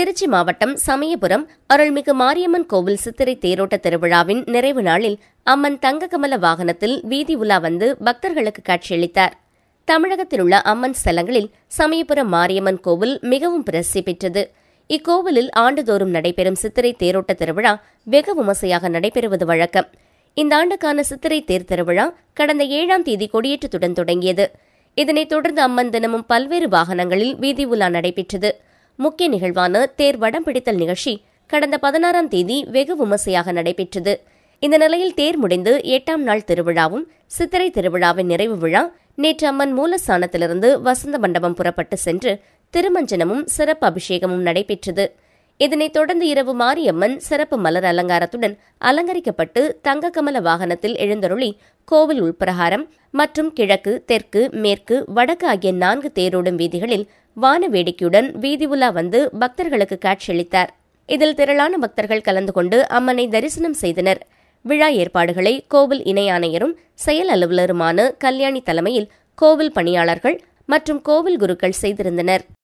திருச்சி மாவட்டம் சமயபுரம் அருள்மிகு மாரியம்மன் கோவில் சித்திரை தேரோட்ட திருவிழாவின் நிறைவு நாளில் அம்மன் தங்ககமல வாகனத்தில் வீதி உலா வந்து பக்தர்களுக்கு காட்சியளித்தார். தமிழகத்தில் உள்ள அம்மன் ஸ்தலங்களில் சமயபுரம் மாரியம்மன் கோவில் மிகவும் பிரசித்தி பெற்றது. இக்கோவிலில் ஆண்டுதோறும் நடைபெறும் சித்திரை தேரோட்ட திருவிழா வெகு விமர்சையாக நடைபெறுவது வழக்கம். இந்த ஆண்டுக்கான சித்திரை தேர் திருவிழா கடந்த 7ஆம் தேதி கொடியேற்றத்துடன் தொடங்கியது. இதனைத் தொடர்ந்து அம்மன் தினமும் பல்வேறு வாகனங்களில் வீதி உலா நடைபெற்றது. முக்கிய நிகழ்வான தேர் வடம் பிடித்தல் நிகழ்ச்சி கடந்த 16ஆம் தேதி வெகு விமர்சையாக நடைபெற்றது. இந்த நிலையில் தேர் முடிந்து 8ஆம் நாள் திருவிழாவும் சித்திரை திருவிழாவின் நிறைவு விழா நேற்று அம்மன் மூலஸ்தானத்திலிருந்து வசந்த மண்டபம் புறப்பட்டு சென்று திருமஞ்சனமும் சிறப்பு அபிஷேகமும் நடைபெற்றது. இதனைத் தொடர்ந்து இரவு மாரியம்மன் சிறப்பு மலர் அலங்காரத்துடன் அலங்கரிக்கப்பட்டு தங்ககமல வாகனத்தில் எழுந்தருளி கோவில் உள்பிரகாரம் மற்றும் கிழக்கு, தெற்கு, மேற்கு, வடக்கு ஆகிய 4 தேரோடும் வீதிகளில் வான வேடிக்கையுடன் வீதி உலா வந்து பக்தர்களுக்கு காட்சியளித்தார். இதில் திரளான பக்தர்கள் கலந்து கொண்டு அம்மனை தரிசனம் செய்தனர். விழா ஏற்பாடுகளை கோவில் இணை ஆணையரும் செயல் அலுவலருமான கல்யாணி தலைமையில் கோவில் பணியாளர்கள் மற்றும் கோவில் குருக்கள் செய்திருந்தனர்.